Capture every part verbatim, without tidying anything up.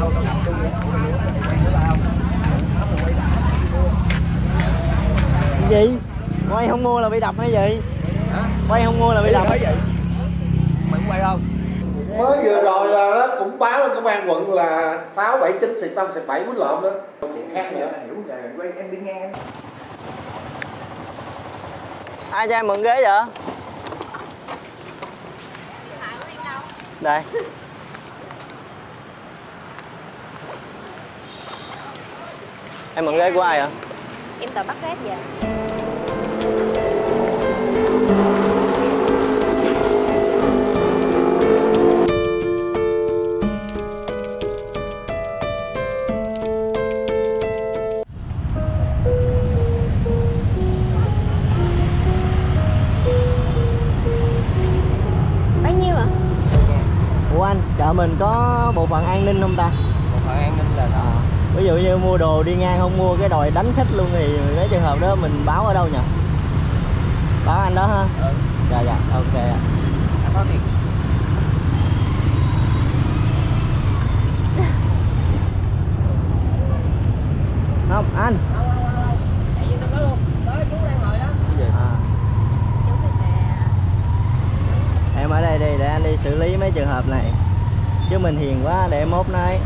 Gì? Quay không mua là bị đập hay gì? Hả? Quay không mua là bị đập hay gì? Mày quay không? Mới vừa rồi là nó cũng báo lên công an quận là sáu bảy chín xịt năm xịt bảy quýnh lộn đó. Chuyện khác nữa. Hiểu rồi, quay em đi ngang. Ai cho em mượn ghế vậy? Đây. Em mượn ghế của ai vậy? Em tự bắt Grab về. Bao nhiêu ạ? Ủa anh, chợ mình có bộ phận an ninh không ta? Bộ phận an ninh là sao? Ví dụ như mua đồ đi ngang không mua cái đòi đánh khách luôn thì cái trường hợp đó mình báo ở đâu nhỉ? Báo anh đó ha? Ừ. Dạ dạ, ok ạ. Anh có tiền. Không, anh. À. Em ở đây đi để anh đi xử lý mấy trường hợp này. Chứ mình hiền quá để mốt nói.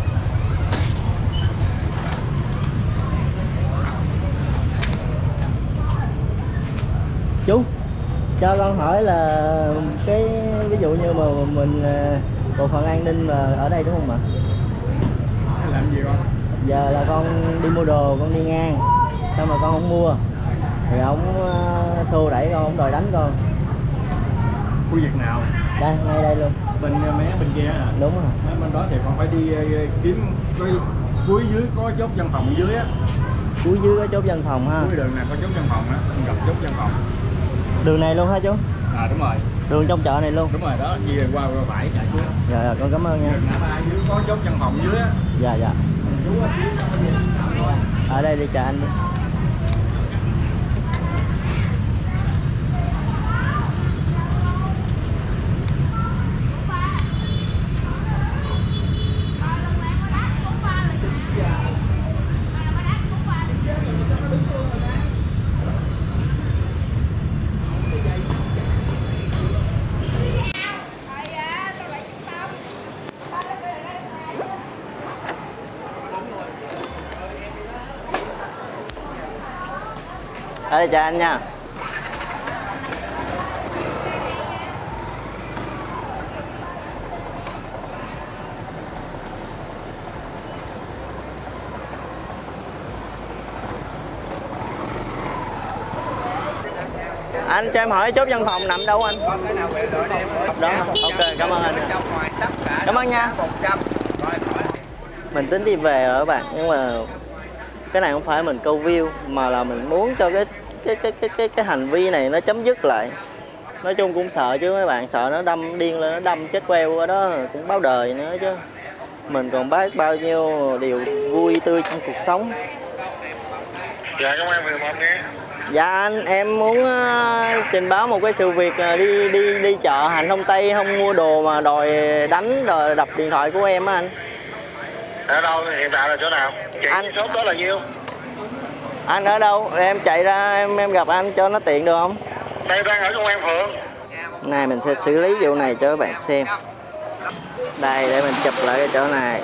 Chú, cho con hỏi là cái ví dụ như mà mình bộ phận an ninh là ở đây đúng không ạ? Làm gì con? Giờ là con đi mua đồ, con đi ngang, sao mà con không mua thì ông uh, xô đẩy con, ông đòi đánh con. Khu vực nào? Đây, ngay đây luôn. Bên mé bên kia hả? Đúng rồi. Bên, bên đó thì con phải đi uh, kiếm cái cuối dưới có chốt văn phòng dưới á. Cuối dưới có chốt văn phòng ha. Cuối đường này có chốt văn phòng á, con gặp chốt văn phòng. Đường này luôn hả chú? À đúng rồi. Đường trong chợ này luôn. Đúng rồi đó, chia qua qua phải chạy xuống. Dạ, dạ con cảm ơn nha. Đường ngã ba dưới có chốt văn phòng dưới á. Dạ dạ. Ở đây đi chờ anh đi. Ở đây chờ anh nha. Anh cho em hỏi chốt văn phòng nằm đâu anh? Đó, ok, cảm ơn anh. Cảm ơn nha. Mình tính đi về rồi các bạn, nhưng mà cái này không phải mình câu view mà là mình muốn cho cái cái cái cái cái cái hành vi này nó chấm dứt lại. Nói chung cũng sợ chứ mấy bạn, sợ nó đâm điên lên, nó đâm chết queo ở đó cũng báo đời nữa chứ. Mình còn biết bao nhiêu điều vui tươi trong cuộc sống. Dạ, công an phường một nghe. Dạ anh, em muốn uh, trình báo một cái sự việc uh, đi đi đi chợ Hành Thông Tây không mua đồ mà đòi đánh rồi đập điện thoại của em á anh. Ở đâu, hiện tại là chỗ nào? Chị anh số đó là nhiêu? Anh ở đâu? Em chạy ra em em gặp anh cho nó tiện được không? Đây đang ở công an phường. Này mình sẽ xử lý vụ này cho các bạn xem. Đây để mình chụp lại cái chỗ này.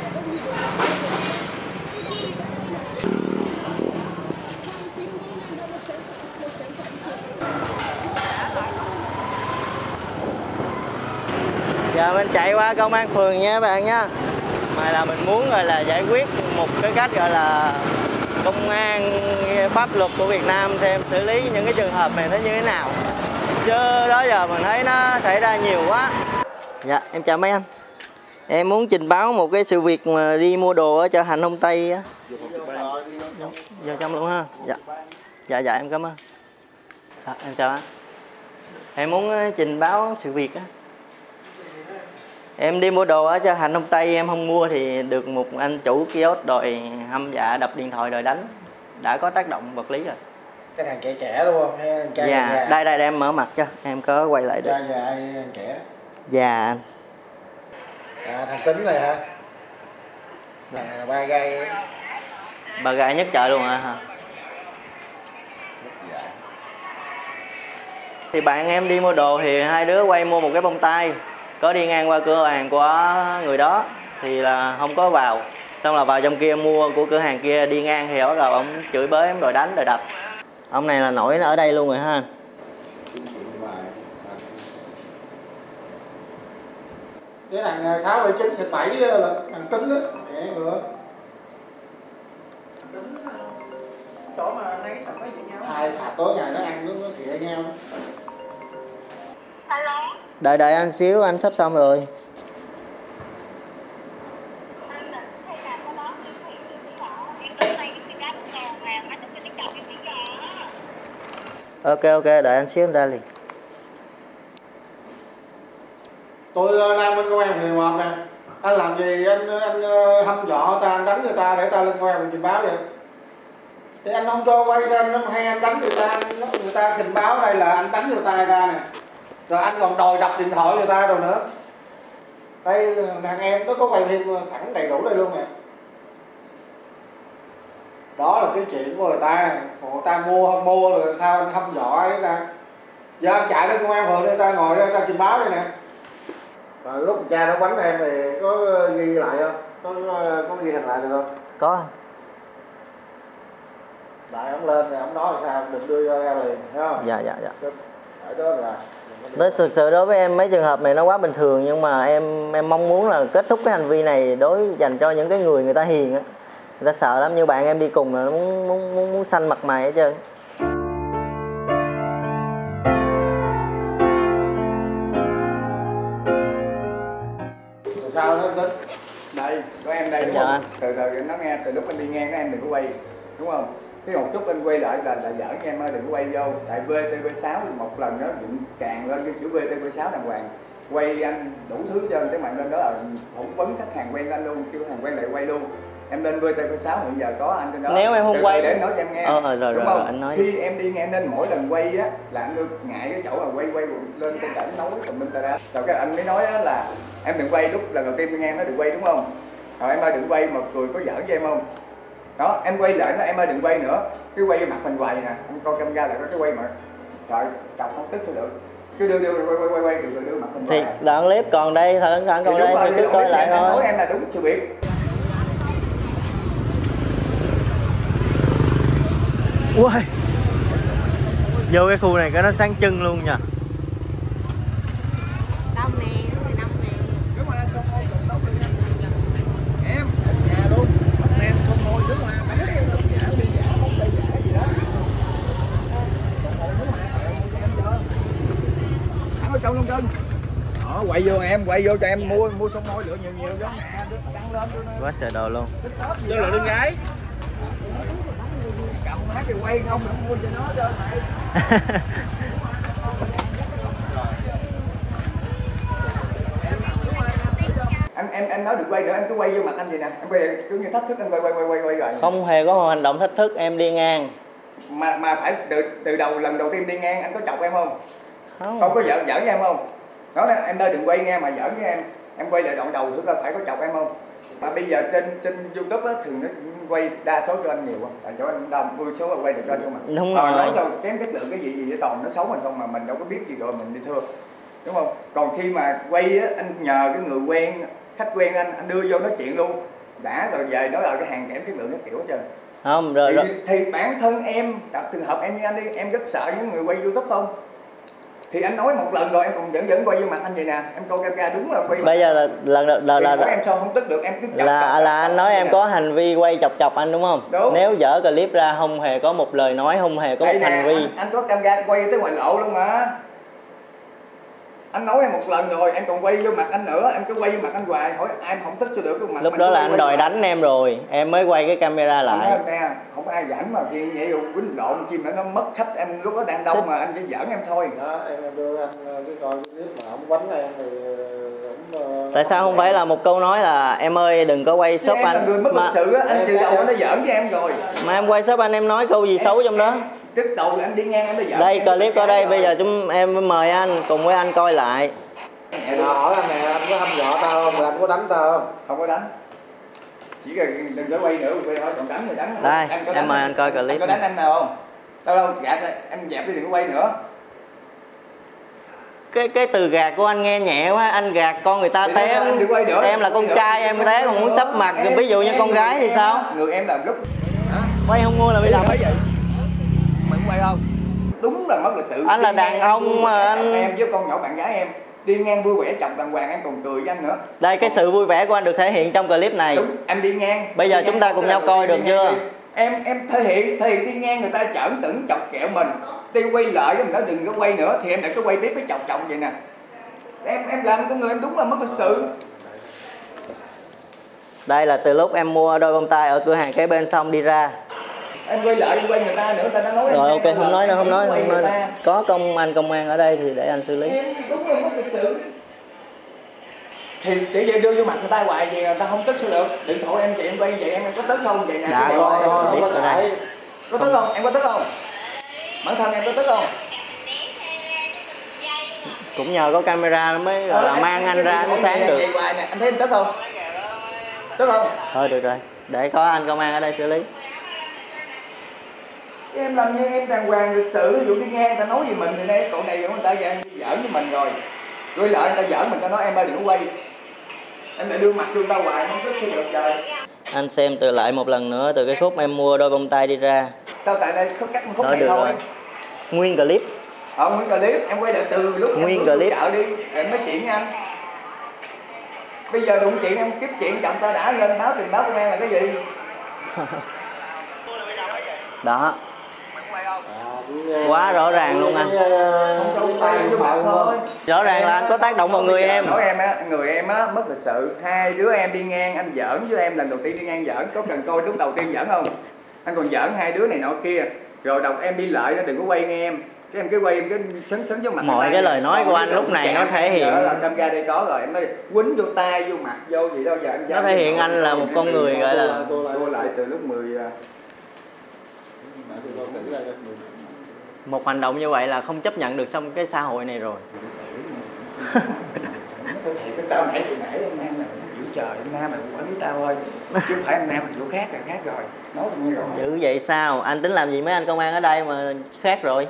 Giờ mình chạy qua công an phường nha các bạn nhé. Mà là mình muốn gọi là giải quyết một cái cách gọi là công an pháp luật của Việt Nam xem xử lý những cái trường hợp này nó như thế nào. Chứ đó giờ mình thấy nó xảy ra nhiều quá. Dạ em chào mấy anh. Em muốn trình báo một cái sự việc mà đi mua đồ ở chợ Hành Thông Tây á. Vô trong luôn ha. Dạ. Dạ dạ em cảm ơn. À, em chào anh. Em muốn trình báo sự việc á. Em đi mua đồ ở chợ Hành Thông Tây, em không mua thì được một anh chủ kiosk đòi hăm dọa đập điện thoại đòi đánh. Đã có tác động vật lý rồi. Cái thằng trẻ trẻ đúng không? Hay anh trai dạ, già? đây đây để em mở mặt cho, em có quay lại được. Trai già hay anh trẻ? Dạ anh. À thằng Tính này hả? Là ba gai. Ba gai nhất chợ luôn hả? Thì bạn em đi mua đồ thì hai đứa quay mua một cái bông tai, có đi ngang qua cửa hàng của người đó thì là không có vào, xong là vào trong kia mua của cửa hàng kia, đi ngang thì bắt đầu ông chửi bới, ông đòi đánh đòi đập. Ông này là nổi ở đây luôn rồi ha anh. Cái thằng sáu bảy chín xịt bảy là thằng tính đó, mẹ ngựa. Chỗ mà thấy sạch mấy gì nhau. Hai sạp tối ngày nó ăn nó nó khịa nhau. Alo. Đợi đợi anh xíu, anh sắp xong rồi. Anh định hay làm cái đó thì thì thì em tới đây cái cá ngàn ngàn anh đừng có chọn em đi giờ. Ok ok, đợi anh xíu em ra liền. Tôi Nam bên công an Hiệp Hòa nè. Anh làm gì anh anh hăm dọa ta, anh đánh người ta để ta lên công an mình trình báo vậy? Thì anh không cho quay ra, nó hay anh đánh người ta, người ta trình báo đây là anh đánh người ta ra nè. Rồi anh còn đòi đập điện thoại người ta rồi nữa. Đây thằng em nó có quay phim sẵn đầy đủ đây luôn nè. Đó là cái chuyện của người ta, còn người ta mua không mua rồi sao anh hăm dọa người ta? Giờ anh chạy lên công an phường đây, ta ngồi đây ta trình báo đây nè. Rồi lúc cha nó bắn em thì có ghi lại không? Có có ghi hình lại được không? Có anh. Đại ông lên thì ông nói là sao đừng đưa ra liền, thấy không? Dạ dạ dạ. Ở đó là Đó, thực sự đối với em mấy trường hợp này nó quá bình thường, nhưng mà em em mong muốn là kết thúc cái hành vi này đối dành cho những cái người người ta hiền á, người ta sợ lắm. Như bạn em đi cùng là nó muốn muốn muốn, muốn xanh mặt mày hết trơn. rồi sao nó tính? Đây, có em đây đúng Dạ không? anh. Từ từ nó nghe, từ lúc anh đi ngang các em đừng có quay, đúng không? Cái một chút anh quay lại là là giỡn nha em ơi, đừng có quay vô. Tại vê tê vê sáu một lần nó dựng tràn lên cái chữ vê tê vê sáu đàng hoàng. Quay anh đủ thứ hết trơn, cái mạng lên đó là phỏng vấn khách hàng quen anh luôn, kêu hàng quen lại quay luôn. Em lên vê tê vê sáu hiện giờ có anh trên đó. Nếu em không Từ quay để anh nói cho em nghe. Ờ, rồi, rồi, đúng rồi, không? anh nói. Khi em đi ngang nên mỗi lần quay á là anh được ngại cái chỗ là quay quay lên trên cảnh nói tùm lum tà ra. Rồi cái anh mới nói á là em đừng quay lúc lần đầu tiên đi ngang nó đừng quay đúng không? Rồi em ơi đừng quay mà cười có giỡn với em không? Đó, em quay lại nó em ơi đừng quay nữa. Cái quay mặt mình hoài nè, anh coi camera lại có cái quay mà. Trời, chọc không tức thôi được. Cứ đưa đưa quay quay quay quay đưa, đưa mặt mình Thì hoài. đoạn clip còn đây, thật đoạn còn đây thì cứ coi lại em, thôi. nói em là đúng sự việc. Ui, vô cái khu này cái nó sáng trưng luôn nha. Đông nè, đông nè. Đúng rồi, xong môi trộn đâu em, nhà luôn, bắt đen xong môi đứng ngoài, bánh đen luôn, giả đi giả, không đi giả gì đó. Xong môi đứng ngoài, em chưa? Thẳng ở trong luôn cưng. Đó, quay vô em, quay vô cho em mua mua xong môi lựa nhiều nhiều giống nè, đăng lên cho nó. Quá trời đồ luôn. Cho lựa đừng gái. Cầm hát thì quay không mà mua cho nó cho mày. em em em nói đừng quay nữa, em cứ quay vô mặt anh vậy nè, em quay cứ như thách thức anh quay quay quay quay quay rồi. Không hề có hành động thách thức, em đi ngang. Mà mà phải từ từ đầu lần đầu tiên đi ngang anh có chọc em không? Không. Không có giỡn giỡn với em không? Nói em ơi đừng quay nghe mà giỡn với em. Em quay lại đoạn đầu thử coi phải có chọc em không? Mà bây giờ trên trên YouTube á thường nó quay đa số cho anh nhiều không? Tại chỗ anh đông mười số là quay được cho anh không mà. Đúng Ờ, rồi. nói cho kém chất lượng cái gì gì để toàn nó xấu mình không mà mình đâu có biết gì rồi mình đi thưa. Đúng không? Còn khi mà quay á anh nhờ cái người quen, khách quen anh anh đưa vô nói chuyện luôn. Đã rồi về nói là cái hàng kém chất lượng cái kiểu hết trơn. Không, rồi, Thì, rồi. thì bản thân em gặp trường hợp em như anh đi, em rất sợ những người quay YouTube không? Thì anh nói một lần rồi em còn vẫn vẫn quay vô mặt anh vậy nè, em coi camera đúng là quay. Bây giờ là là là là, là, là là em sao không tức được em cứ chọc, là, chọc, là chọc, anh nói chọc em nè. có hành vi quay chọc chọc anh đúng không? Đúng. Nếu dở clip ra không hề có một lời nói, không hề có một Đây nè, hành vi. anh, anh có camera quay tới ngoài lộ luôn mà. Anh nói em một lần rồi, em còn quay vô mặt anh nữa, em cứ quay vô mặt anh hoài, hỏi em không tức cho được cái mặt. Lúc mình đó cứ là quay anh quay đòi hoài. đánh em rồi, em mới quay cái camera Anh nói lại. em nè, không có ai dẫn mà khi vậy rồi quýnh lộn chim nó mất khách em lúc đó đang đông mà anh chỉ giỡn em thôi. Đó, em đưa anh cái coi cái clip mà ông bánh em thì ông Tại sao không phải là một câu nói là em ơi đừng có quay Chứ shop em là anh người mất mà, lịch sự á, anh từ đầu anh đã giỡn với em rồi. mà em quay shop anh em nói câu gì xấu trong đó? Trước đầu là anh đi ngang em đã giỡn. Đây em clip đã ở đây, rồi. bây giờ chúng em mời anh cùng với anh coi lại. Nè, hỏi anh nè, anh có hăm dọa tao không? Rồi anh có đánh tao không? Không có đánh. chỉ cần đừng có quay nữa, quay thôi, còn đánh thì đánh. Đây, anh có em đánh, mời anh coi clip. Anh có đánh anh nào không? Đâu đâu, gạt anh dẹp đi, đừng có quay nữa. Cái cái từ gạt của anh nghe nhẹ quá, anh gạt con người ta té. Em là con trai em té còn muốn sắp mặt, em, ví dụ như con gái thì sao? Người em làm lúc Quay không ngu là bị làm. Mày quay không? Đúng là mất lịch sự. Anh là đàn ông mà anh. Em với con nhỏ bạn gái em đi ngang vui vẻ chọc đàng hoàng, em còn cười với anh nữa. Đây, cái sự vui vẻ của anh được thể hiện trong clip này. Đúng, anh đi ngang. Bây giờ chúng ta cùng nhau coi được chưa? Em em thể hiện thể hiện đi ngang người ta chởn tửng chọc kẹo mình, đi quay lại với mình nói đừng có quay nữa thì em lại cứ quay tiếp với chọc chọc vậy nè. Em em làm con người em đúng là mất lịch sự. Đây là từ lúc em mua đôi bông tai ở cửa hàng kế bên xong đi ra. Em quay lại quay người ta nữa, người ta đã nói. Rồi ok, em không nói nữa, không nói, không nói nữa. Ta. Có công anh công an ở đây thì để anh xử lý. Em đúng là mất lịch sự. Thì chỉ vậy đưa vô mặt người ta hoài vậy người ta không tức sao được. Điện thoại em chị em quay vậy em có tức không vậy nè? Đã có, có biết rồi đây. Có tức không? Em có tức không? Bản thân em có tức không? Cũng nhờ có camera nó mới gọi là ờ, mang anh ra nó sáng được. Anh thấy em tức không? Tức không? Thôi được rồi, để có anh công an ở đây xử lý. Em làm như em đàng hoàng lịch sự, ví dụ đi ngang người ta nói gì mình thì đây cậu này người ta giỡn với mình rồi. Rồi lại người ta giỡn mình ta nói em ơi đừng có quay. Em lại đưa mặt cho người ta hoài không tức sao được trời. Anh xem từ lại một lần nữa từ cái khúc em mua đôi bông tai đi ra. Sao tại đây có cắt một khúc Thôi này được thôi. rồi. Nguyên clip. Ờ nguyên clip em quay lại từ lúc Nguyên em bước clip. chợ đi em nói chuyện với anh. Bây giờ đụng chuyện em kiếp chuyện chồng ta đã lên báo trình báo công an là cái gì? Đó. Quá rõ ràng luôn anh. Rõ ràng là anh có tác động vào người em. Nói em á, người em á mất lịch sự. Hai đứa em đi ngang anh giỡn với em lần đầu tiên đi ngang giỡn, có cần coi lúc đầu tiên giỡn không? Anh còn giỡn hai đứa này nọ kia. Rồi đầu em đi lại đó đừng có quay nghe em. Cái em cứ quay em cứ sấn sấn vô mặt. Mọi cái lời nói của anh lúc này nó thể hiện là camera đây có rồi em nói quýnh vô tay vô mặt vô gì đâu giờ em nó thể hiện anh là một con người gọi là tua lại từ lúc mười một hành động như vậy là không chấp nhận được trong cái xã hội này rồi. Tôi thiệt tao nãy từ nãy anh Nam này dữ trời anh Nam mày quản lý tao thôi chứ không phải anh Nam chỗ khác là khác rồi nói như rồi. Dữ vậy sao? Anh tính làm gì mấy anh công an ở đây mà khác rồi?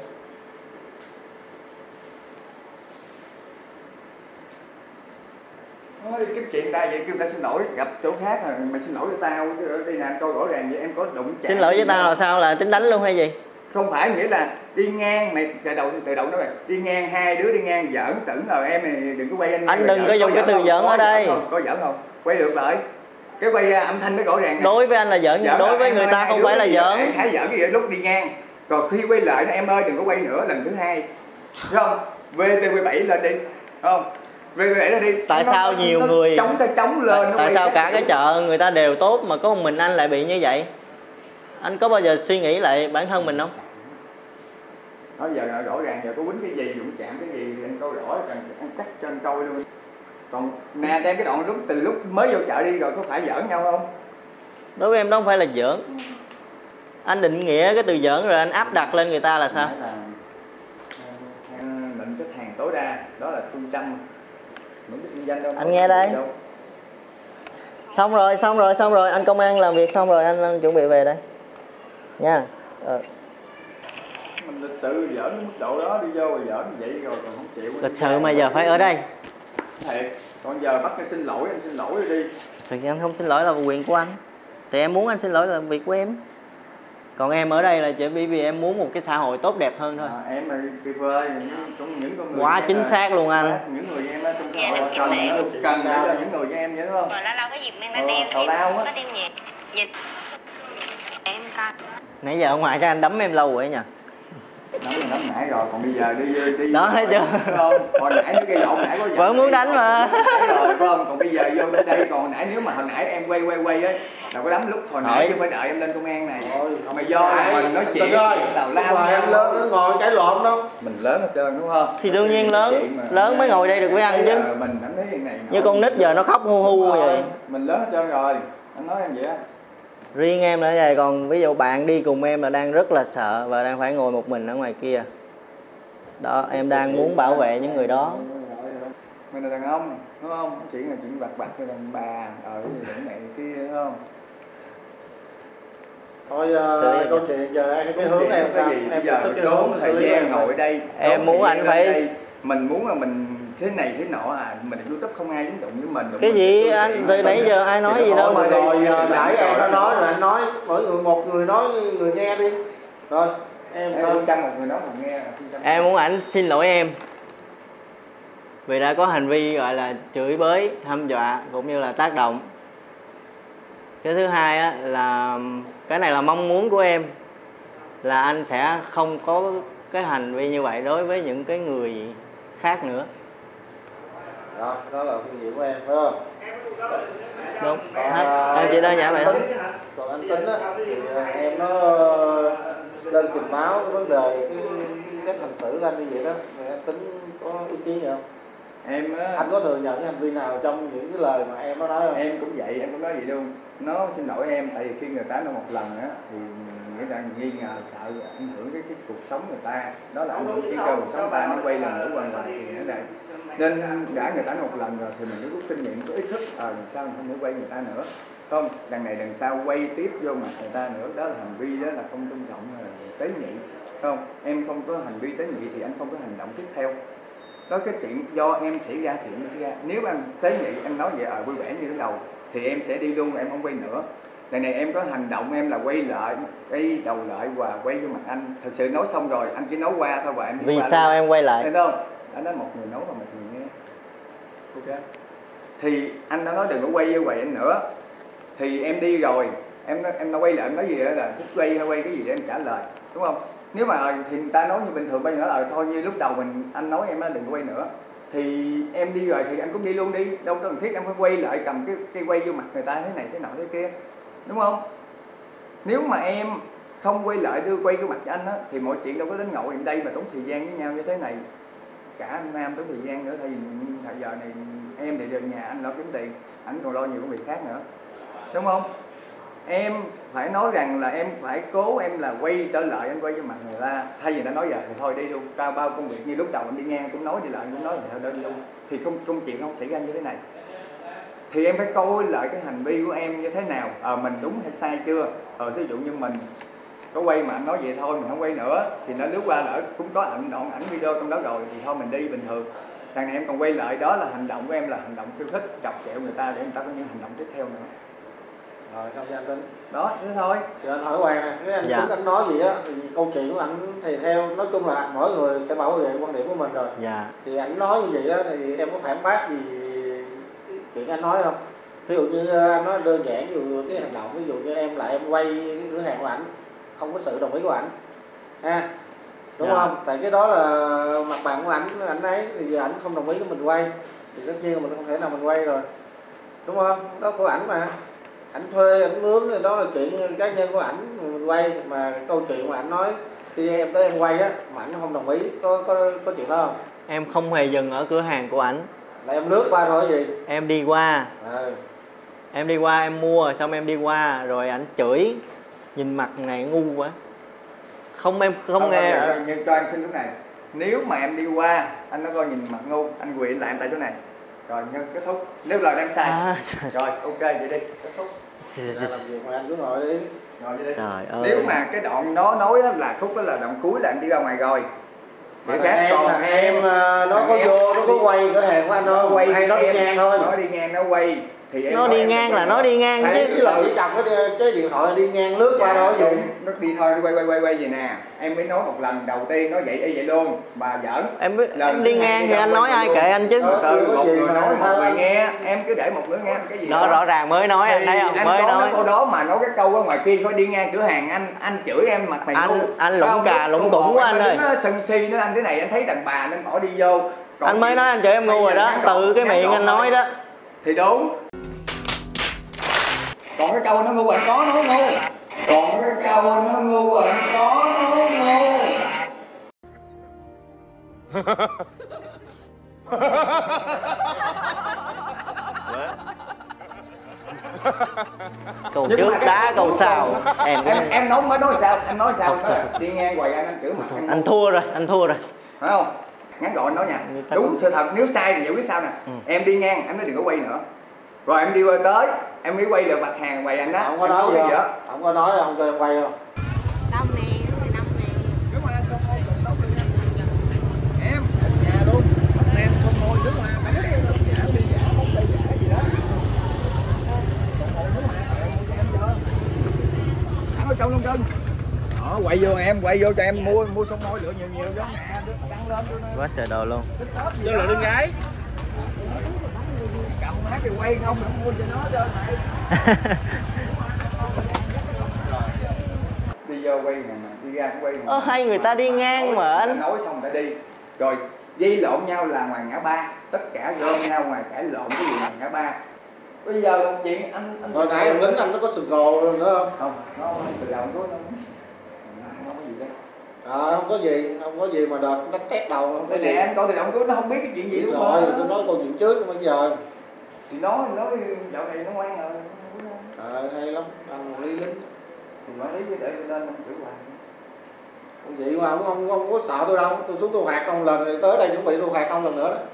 Nói cái chuyện ta vậy kêu ta xin lỗi gặp chỗ khác rồi mày xin lỗi cho tao chứ đây nè anh coi rõ ràng vậy em có đụng chạm. Xin lỗi với tao là sao, là tính đánh luôn hay gì? Không phải nghĩa là đi ngang mày từ đầu từ đầu đó mày đi ngang hai đứa đi ngang giỡn tưởng rồi em này đừng có quay anh. Anh đừng có dùng cái từ giỡn ở đây. Có giỡn không? Quay được lại. Cái quay âm thanh nó rõ ràng. Đối với anh là giỡn nhưng đối với người ta không phải là giỡn. Em thấy giỡn cái gì lúc đi ngang. Rồi khi quay lại nó em ơi đừng có quay nữa lần thứ hai. Đúng không? vê tê vê bảy lên đi. Đúng không? vê tê vê bảy lên đi. Tại nó, sao nó, nhiều nó người chống ta chống lên tại, tại sao cả cái chợ người ta đều tốt mà có một mình anh lại bị như vậy? Anh có bao giờ suy nghĩ lại bản thân mình không? Nói giờ rõ ràng giờ có quýnh cái gì, đụng chạm cái gì anh coi rõ anh, anh cắt cho anh coi luôn. Còn nè đem cái đoạn lúc từ lúc mới vô chợ đi rồi có phải giỡn nhau không? Đối với em đó không phải là giỡn. Anh định nghĩa cái từ giỡn rồi anh áp đặt lên người ta là sao? Là, uh, định khách hàng tối đa đó là phương châm. Đâu, anh nghe đây. Đâu. Xong rồi, xong rồi, xong rồi, anh công an làm việc xong rồi anh, anh chuẩn bị về đây. Nha. Ờ. Mình lịch sự giỡn đến mức độ đó đi vô rồi giỡn vậy rồi còn không chịu. Lịch sự mà giờ phải ở đây. Thiệt, còn giờ bắt anh xin lỗi, anh xin lỗi đi. Thì anh không xin lỗi là quyền của anh. Thì em muốn anh xin lỗi là việc của em. Còn em ở đây là chỉ bởi vì em muốn một cái xã hội tốt đẹp hơn thôi. À, em là tuyệt vời, những, những con người quá chính là, xác luôn anh. Những người em trong xã hội cần cần để cho những người như em vậy đúng không? Rồi lâu lâu cái dịp em đã đeo tào lao á. Nó đeo nhiệt dịch em coi. Nãy giờ ở ngoài cho anh đấm em lâu rồi nhỉ? Đấm là đấm nãy rồi, còn bây giờ đi đi đó thấy chưa? Không, hồi nãy nó gây lộn nãy có vẫn muốn đánh mà. Rồi phải không? Còn bây giờ vô đến đây còn nãy nếu mà hồi nãy em quay quay quay ấy là có đấm lúc hồi nãy chứ phải đợi em lên công an này. Mà do mình nói chuyện tào lao em lớn nó ngồi cãi lộn đâu. Mình lớn hết trơn đúng không? Thì đương nhiên lớn, lớn mới ngồi đây được với anh chứ. Mình cảm thấy chuyện này như con nít giờ nó khóc hu hu vậy. Mình lớn hết trơn rồi, anh nói em vậy á. Riêng em là vậy, còn ví dụ bạn đi cùng em là đang rất là sợ và đang phải ngồi một mình ở ngoài kia. Đó, em đang muốn bảo vệ những người đó. Mình là đàn ông, đúng không? Chỉ là chuyện vặt vặt cho đàn bà, ờ cái gì này kia đúng không? Thôi uh, câu chuyện giờ cái hướng em cái sao? gì Em bây giờ sức mình cái hướng tốn xử thời lý gian em ngồi ở đây, Em muốn anh phải mình muốn là mình thế này thế nọ à, mình YouTube không ai dính đụng với mình. Cái gì anh từ nãy giờ ai nói gì đâu mà rồi giờ nãy em đã nói rồi, anh nói mỗi người một người nói người nghe đi. Rồi em sao? Em trăm một người nói một nghe. Em muốn ảnh xin lỗi em vì đã có hành vi gọi là chửi bới, hăm dọa cũng như là tác động. Cái thứ hai á, là cái này là mong muốn của em là anh sẽ không có cái hành vi như vậy đối với những cái người khác nữa. Đó, đó là phương diện của em phải không? Đúng. Còn, Hết. Em chỉ đơn giản vậy thôi. Còn anh Tính á thì em nó lên trình báo cái vấn đề cái, cái cách hành xử của anh như vậy đó, thì anh Tính có ý kiến gì không? Em á, Anh có thừa nhận cái hành vi nào trong những cái lời mà em nó nói không? em cũng vậy, em cũng nói vậy luôn. Nó xin lỗi em tại vì khi người ta nói một lần á thì nghĩa là nghi ngờ sợ ảnh hưởng cái, cái cuộc sống người ta, đó là ảnh hưởng chỉ cơ cuộc sống người ta, nó quay lần nữa quay lại thì nó lại nên đã người ta nói một lần rồi thì mình phải rút kinh nghiệm, có ý thức ờ à, lần sau mình không thể quay người ta nữa, không đằng này đằng sau quay tiếp vô mặt người ta nữa, đó là hành vi đó là không tôn trọng, là tế nhị, không em không có hành vi tế nhị thì anh không có hành động tiếp theo. Đó cái chuyện do em xảy ra thì em xảy ra, nếu em tế nhị em nói vậy ở à, vui vẻ như thế đầu thì em sẽ đi luôn, em không quay nữa. Lần này em có hành động em là quay lại, quay đầu lại và quay vô mặt anh. Thật sự nói xong rồi anh chỉ nói qua thôi và em đi Vì qua sao luôn. em quay lại? Thấy không? Anh nói một người nói và một người nghe. Ok. Thì anh đã nói đừng có quay như vậy anh nữa. Thì em đi rồi, em em nó quay lại em nói gì đó là thích quay hay quay cái gì để em trả lời, đúng không? Nếu mà thì người ta nói như bình thường bây giờ nói ờ thôi như lúc đầu mình anh nói em đừng có quay nữa. Thì em đi rồi thì em cũng đi luôn đi, đâu có cần thiết em phải quay lại cầm cái cái quay vô mặt người ta thế này thế nọ thế kia, đúng không? Nếu mà em không quay lại đưa quay vô mặt cho anh á thì mọi chuyện đâu có đến ngồi đây mà tốn thời gian với nhau như thế này. Cả anh Nam tốn thời gian nữa, thì thời giờ này em thì về nhà anh lo kiếm tiền, anh còn lo nhiều công việc khác nữa, đúng không? Em phải nói rằng là em phải cố em là quay trở lại, em quay vô mặt người ta, thay vì đã nói giờ thì thôi đi luôn, cao bao công việc như lúc đầu em đi ngang cũng nói đi lại cũng nói thì thôi đi luôn, thì không công chuyện không xảy ra như thế này. Thì em phải coi lại cái hành vi của em như thế nào, ờ à, mình đúng hay sai chưa, ờ ví dụ như mình có quay mà anh nói vậy thôi mình không quay nữa thì nó lướt qua lỡ cũng có ảnh đoạn ảnh video trong đó rồi thì thôi mình đi bình thường. Đằng này em còn quay lại, đó là hành động của em là hành động khiêu khích, chọc ghẹo người ta để người ta có những hành động tiếp theo nữa. Rồi xong cho anh Tính. Đó, thế thôi. Giờ anh hỏi Hoàng nè, cái anh Dạ. Tính anh nói gì á thì câu chuyện của anh thì theo nói chung là mỗi người sẽ bảo vệ quan điểm của mình rồi. Dạ. Thì anh nói như vậy đó thì em có phản bác gì chuyện anh nói không? Ví dụ như anh nói đơn giản, ví dụ cái hành động, ví dụ như em lại em quay cái cửa hàng của ảnh không có sự đồng ý của ảnh, ha, đúng Dạ. không? Tại cái đó là mặt bằng của ảnh, ảnh ấy thì giờ ảnh không đồng ý với mình quay thì tất nhiên là mình không thể nào mình quay rồi, đúng không? Đó của ảnh mà, ảnh thuê ảnh mướn thì đó là chuyện cá nhân của ảnh mình quay, mà câu chuyện mà ảnh nói khi em tới em quay á mà ảnh không đồng ý, có có có chuyện đó không? Em không hề dừng ở cửa hàng của ảnh, Là em lướt qua thôi gì? em đi qua. À. Em đi qua em mua xong em đi qua rồi ảnh chửi, nhìn mặt này ngu quá. Không em không, không nghe. Rồi, nhưng cho anh xin lúc này, nếu mà em đi qua anh nó coi nhìn mặt ngu, anh quỳ lại em tại chỗ này rồi nhân kết thúc, nếu lời em sai À, rồi ok vậy đi kết thúc. Là làm việc mà anh cứ ngồi đi. Ngồi đi đi. Trời ơi. Nếu mà cái đoạn nó nói là khúc đó là đoạn cuối là anh đi ra ngoài rồi. Mà khác, em còn em nó có em, vô nó có quay cửa hàng của anh không? Quay hay nó đi ngang thôi. Nó đi ngang nó quay thì em nó đi ngang là nó đi ngang chứ. Chứ là chỉ cầm cái cái điện thoại đi ngang lướt qua đó vậy. Nó đi thôi nó quay quay quay quay vậy nè. Em mới nói một lần đầu tiên nói vậy y vậy luôn mà giỡn. Em biết em đi ngang thì anh nói ai kệ anh chứ. Từ một người nói một người nghe, em cứ để một đứa nghe cái gì. Nó rõ ràng mới nói anh thấy không? Mới nói câu đó mà nói cái câu ở ngoài kia thôi đi ngang cửa hàng anh anh chửi em mặt mày ngu. Anh anh lũng cà lũng củng của anh ơi. Nó sân si nữa anh thế này anh thấy đàn bà nên bỏ đi vô. Anh mới nói anh chửi em ngu rồi đó, từ cái miệng anh nói đó. Thì đúng. Còn cái câu nó ngu anh có nói ngu. Còn cái câu nó ngu anh có nói ngu. Câu trước đá câu sau. Em em em nói mới nói sao? Em nói sao? Đi ngang hoài anh anh chửi mặt em. Anh thua rồi, anh thua rồi. Phải không? Ngắn gọn nói nha. Đúng sự thật, nếu sai thì giải quyết sao nè. Ừ. Em đi ngang, em nói đừng có quay nữa. Rồi em đi qua tới em mới quay lại mặt hàng quầy anh đó. Không có nói gì vậy không? Không có nói không cho em quay không? Đông nè, mười lăm nè. Đúng rồi, xong môi còn đâu được em nhà luôn. Em xong môi đúng rồi, phải đi giả đi giả không đi giả gì đó. Xong môi đúng rồi, em cho. Thẳng ở trong luôn cưng. Đó, quay vô em, quay vô cho em mua mua xong môi lựa nhiều nhiều đó nè, đăng lên cho nó. Quá trời đồ luôn. Vô là đương gái. Cầm hát thì quay không đừng mua cho nó cho mày. Đi vô quay nè, đi ra cũng quay nè. Ơ, hai người ta đi ngang mà anh. Nói xong người ta đi. Rồi dây lộn nhau là ngoài ngã ba, tất cả gom nhau ngoài cãi lộn cái gì ngoài ngã ba. Bây giờ một chuyện anh anh Hồi nãy em lính anh nó có sừng gồ nữa không? Không, nó từ đầu cuối nó không có gì đó. À, không có gì, không có gì mà đợt nó tét đầu không có Đây gì. nè anh coi từ đầu cuối nó không biết cái chuyện gì đúng rồi, không? tôi nói câu chuyện trước bây giờ. Thì nói nói dạo này nó ngoan rồi. À, hay lắm, anh lý lính. Thì nói lý với để lên ông chửi hoài. Không vậy mà ông không, không có sợ tôi đâu, tôi xuống tôi phạt ông lần rồi tới đây chuẩn bị tôi phạt ông lần nữa đó.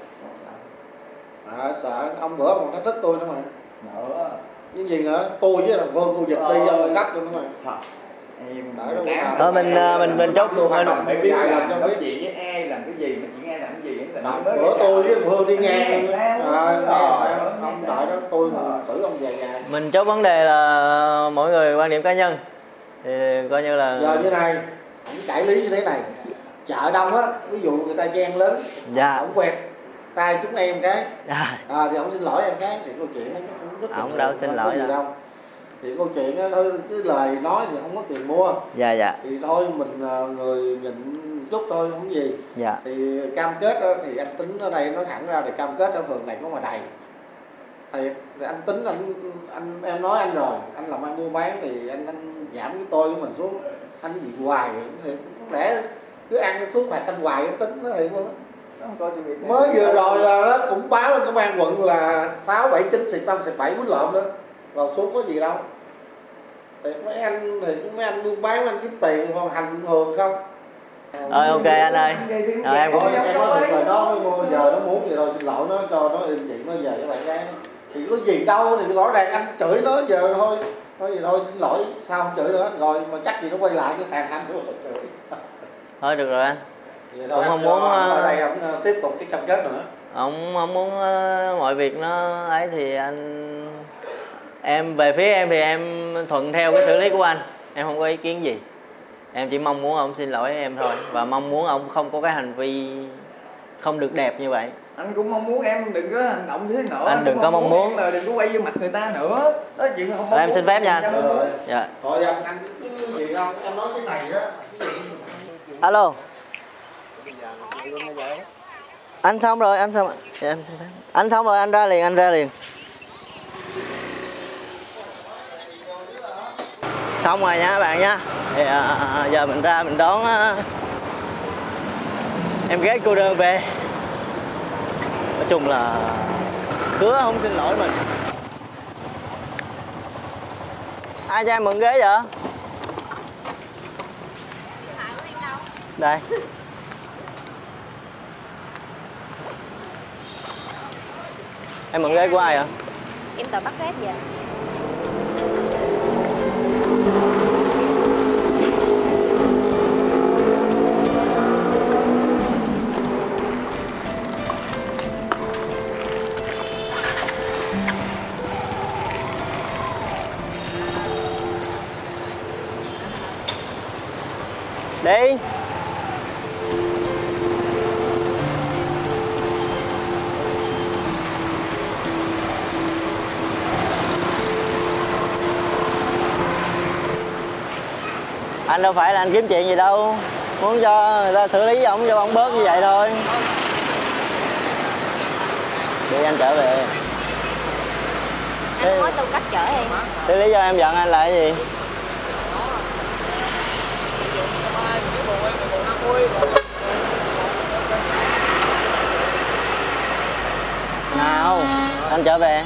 À, sợ ông bữa còn thách thức tôi nữa mà. Nữa. Cái gì nữa, tôi với là Vương khu dịch đi ra một cách luôn đó mà. Thật. Em Đợi đâu đáng. Thôi mình mình mình chốt tôi mình Phải biết là nói chuyện với ai làm cái gì mà chuyện ai làm cái gì là Đợi bữa tôi với Vương đi ngang luôn á. À, nghe sao? Rồi, Ông đợi đó tôi xử ông về nhà. mình chốt vấn đề là mỗi người quan điểm cá nhân. Thì coi như là Giờ như này, ông chạy lý như thế này. Chợ đông á, ví dụ người ta chen lớn, dạ. ông quẹt tay chúng em cái. Dạ. À, thì ông xin lỗi em cái thì câu chuyện nó cũng rất Ông đâu xin lỗi gì đâu. đâu. Thì câu chuyện đó thôi, cái lời nói thì không có tiền mua. Dạ dạ. Thì thôi mình người nhịn chút thôi không có gì. Dạ. Thì cam kết đó, thì anh tính ở đây nói thẳng ra thì cam kết ở phường này có mà đầy. Thì, thì anh tính anh anh em nói anh rồi, anh làm ăn buôn bán thì anh anh giảm với tôi với mình xuống. Anh gì hoài thì không lẽ cứ ăn xuống phạt anh hoài anh tính nó thì luôn á. Mới vừa rồi là đó cũng báo lên công an quận là sáu bảy chín xịt năm xịt bảy quýnh lộn nữa. Rồi xuống có gì đâu. Thì mấy anh thì mấy anh buôn bán mấy anh kiếm tiền còn hành thường không. Rồi ok anh ơi. Rồi em cũng Thôi em nói thiệt rồi nó mua giờ nó muốn gì rồi xin lỗi nó cho nó im chuyện nó về với bạn gái nó. Thì có gì đâu thì rõ ràng anh chửi nó giờ thôi. Nói gì thôi xin lỗi sao không chửi nữa rồi mà chắc gì nó quay lại cái thằng anh nữa chửi. thôi được rồi anh. Vậy Cũng không muốn ở đây ông tiếp tục cái cam kết nữa. Ông không muốn uh, mọi việc nó ấy thì anh em về phía em thì em thuận theo cái xử lý của anh, em không có ý kiến gì. Em chỉ mong muốn ông xin lỗi em thôi và mong muốn ông không có cái hành vi không được đẹp như vậy. Anh cũng mong muốn em đừng có hành động như thế nữa. Anh đừng có mong muốn là đừng có quay vô mặt người ta nữa. Đó chuyện không mong em xin phép nha anh. Rồi. Dạ. Thôi anh anh cứ gì không em nói cái này á. Alo. Anh xong rồi, anh xong. Dạ, em xin phép. Anh xong rồi, anh ra liền, anh ra liền. Xong rồi nha các bạn nha. Thì à, giờ mình ra mình đón à, em gái cô đơn về. Nói chung là Khứa không xin lỗi mình. Ai cho em mượn ghế vậy? Đây. Em mượn ghế của ai vậy? Em tự bắt ráp về. Đi. Anh đâu phải là anh kiếm chuyện gì đâu. Muốn cho người ta xử lý ổng cho ổng bớt như vậy thôi. Đi anh trở về. Anh nói tôi cách chở em. Thế lý do em giận anh là cái gì? Nào, anh trở về.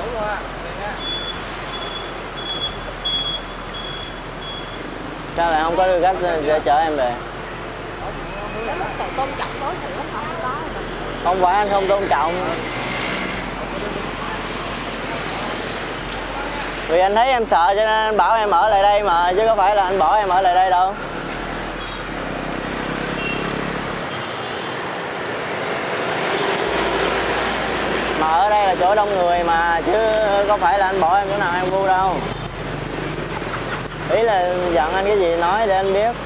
Sao lại không có tư cách để chở em về? Cái mức độ tôn trọng đối xử không có. Không phải anh không tôn trọng. Vì anh thấy em sợ cho nên anh bảo em ở lại đây mà, chứ có phải là anh bỏ em ở lại đây đâu. Mà ở đây là chỗ đông người mà, chứ có phải là anh bỏ em chỗ nào em ngu đâu. Ý là giận anh cái gì nói để anh biết.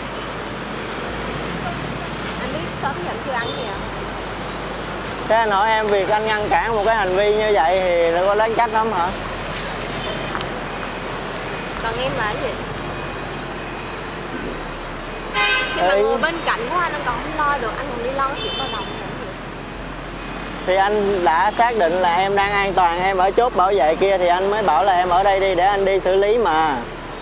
Anh biết sớm giờ anh chưa ăn gì à? Thế anh hỏi em việc anh ngăn cản một cái hành vi như vậy thì nó có đáng trách lắm hả? Còn em là cái gì? Khi mà người bên cạnh của anh, anh còn không lo được, anh còn đi lo chuyện bao đồng làm gì? Thì anh đã xác định là em đang an toàn, em ở chốt bảo vệ kia thì anh mới bảo là em ở đây đi để anh đi xử lý mà.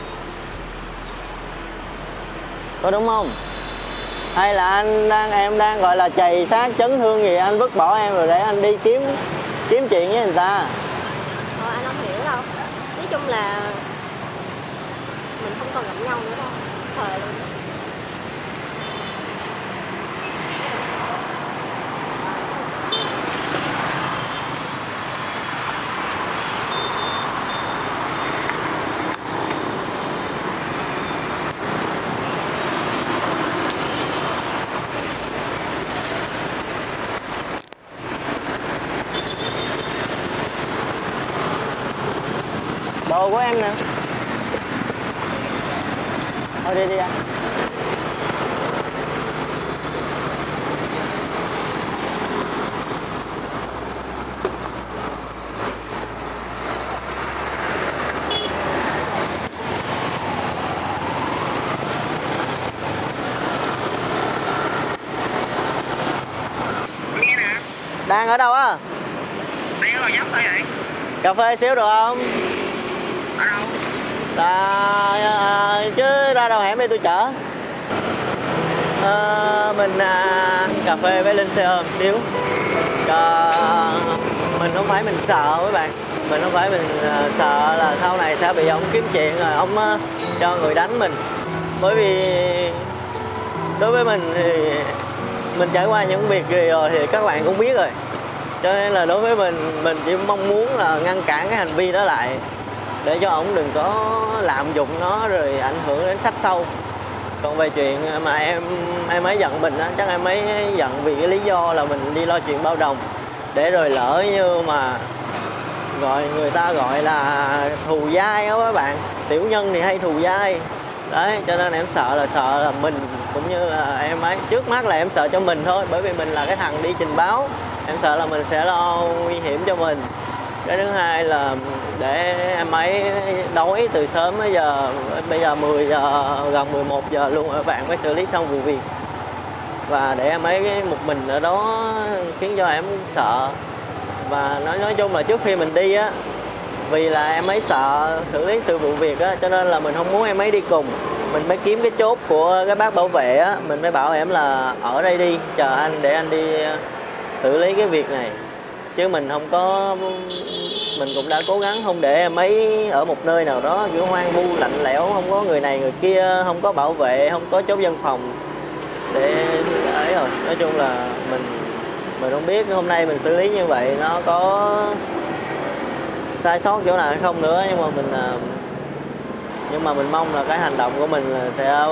Có đúng không? Hay là anh đang em đang gọi là chày sát chấn thương gì anh vứt bỏ em rồi để anh đi kiếm kiếm chuyện với người ta? Thôi anh không hiểu đâu. Nói chung là mình không còn gặp nhau nữa đâu. Thời luôn. Đồ của em nè. Thôi đi đi anh. Nghe nè. Đang ở đâu á? Đang ở Gò Vấp thôi vậy? Cà phê xíu được không? Ở đâu? Là à, chứ ra đầu hẻm đi tôi chở. À, mình à, cà phê với lên xe ôm xíu. À, mình không phải mình sợ các bạn, mình không phải mình à, sợ là sau này sẽ bị ông kiếm chuyện rồi ông à, cho người đánh mình. Bởi vì đối với mình thì mình trải qua những việc gì rồi thì các bạn cũng biết rồi. Cho nên là đối với mình, mình chỉ mong muốn là ngăn cản cái hành vi đó lại để cho ổng đừng có lạm dụng nó rồi ảnh hưởng đến khách sau. Còn về chuyện mà em em ấy giận mình á, chắc em ấy giận vì cái lý do là mình đi lo chuyện bao đồng, để rồi lỡ như mà gọi người ta gọi là thù dai đó các bạn, tiểu nhân thì hay thù dai đấy, cho nên em sợ là sợ là mình cũng như là em ấy. Trước mắt là em sợ cho mình thôi, bởi vì mình là cái thằng đi trình báo, em sợ là mình sẽ lo nguy hiểm cho mình. Cái thứ hai là để em ấy đói từ sớm tới giờ, bây giờ mười giờ, gần mười một giờ luôn các bạn mới xử lý xong vụ việc. Và để em ấy một mình ở đó khiến cho em sợ. Và nói nói chung là trước khi mình đi á, vì là em ấy sợ xử lý sự vụ việc á, cho nên là mình không muốn em ấy đi cùng. Mình mới kiếm cái chốt của cái bác bảo vệ á, mình mới bảo em là ở đây đi, chờ anh để anh đi xử lý cái việc này. Chứ mình không có, mình cũng đã cố gắng không để em ấy ở một nơi nào đó kiểu hoang vu lạnh lẽo, không có người này người kia, không có bảo vệ, không có chốt dân phòng để ấy rồi. Nói chung là mình mình không biết hôm nay mình xử lý như vậy nó có sai sót chỗ nào hay không nữa, nhưng mà mình nhưng mà mình mong là cái hành động của mình sẽ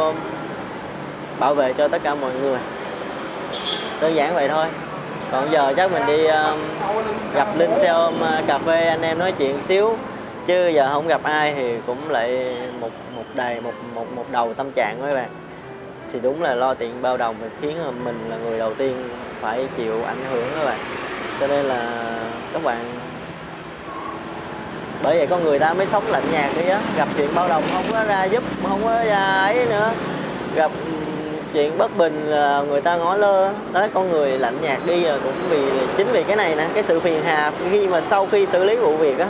bảo vệ cho tất cả mọi người. Đơn giản vậy thôi. Còn giờ chắc mình đi uh, gặp Linh xe ôm uh, cà phê anh em nói chuyện xíu, chứ giờ không gặp ai thì cũng lại một một đầy một một một đầu tâm trạng với bạn. Thì đúng là lo tiền bao đồng thì khiến mình là người đầu tiên phải chịu ảnh hưởng các bạn. Cho nên là các bạn, bởi vậy con người ta mới sống lạnh nhạt đi á, gặp chuyện bao đồng không có ra giúp, không có ra ấy nữa, gặp chuyện bất bình là người ta ngó lơ. Đấy, con người lạnh nhạt đi là cũng vì chính vì cái này nè, cái sự phiền hà khi mà sau khi xử lý vụ việc á.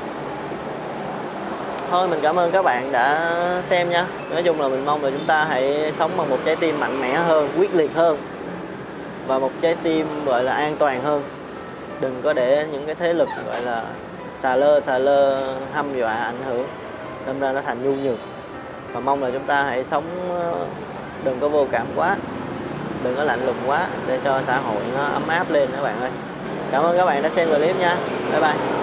Thôi mình cảm ơn các bạn đã xem nha. Nói chung là mình mong là chúng ta hãy sống bằng một trái tim mạnh mẽ hơn, quyết liệt hơn, và một trái tim gọi là an toàn hơn. Đừng có để những cái thế lực gọi là xà lơ xà lơ hăm dọa ảnh hưởng, đâm ra nó thành nhu nhược. Và mong là chúng ta hãy sống đừng có vô cảm quá, đừng có lạnh lùng quá, để cho xã hội nó ấm áp lên các bạn ơi. Cảm ơn các bạn đã xem clip nha. Bye bye.